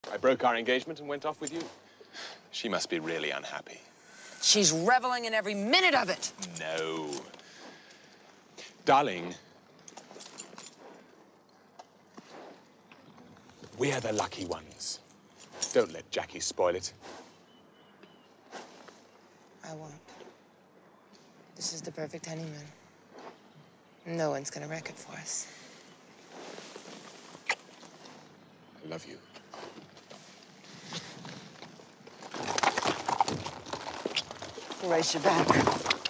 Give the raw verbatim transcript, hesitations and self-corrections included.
I broke our engagement and went off with you. She must be really unhappy. She's reveling in every minute of it. No. Darling, we're the lucky ones. Don't let Jackie spoil it. I won't. This is the perfect honeymoon. No one's gonna wreck it for us. I love you. Race your back.